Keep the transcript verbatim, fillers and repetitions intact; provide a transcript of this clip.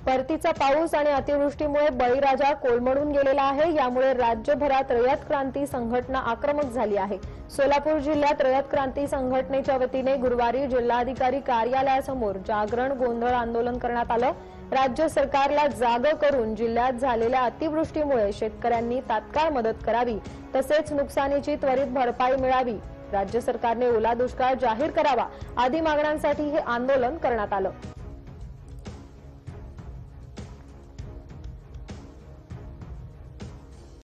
परतीचा पाऊस आणि अतिवृष्टीमुळे बळीराजा कोलमडून गेलेला आहे। यामुळे राज्यभरात रयत क्रांती संघटना आक्रमक झाली आहे। सोलापूर जिल्ह्यात रयत क्रांती संघटनेच्या वतीने गुरुवारी जिल्हाधिकारी कार्यालयासमोर जागरण गोंधळ आंदोलन करण्यात आलं। राज्य सरकारला जाग करून जिल्ह्यात झालेल्या अतिवृष्टीमुळे शेतकऱ्यांनी तात्काळ मदत करावी, तसेच नुकसानीची त्वरित भरपाई मिळावी, राज्य सरकारने ओला दुष्काळ जाहीर करावा आदी मागण्यांसाठी हे आंदोलन करण्यात आलं।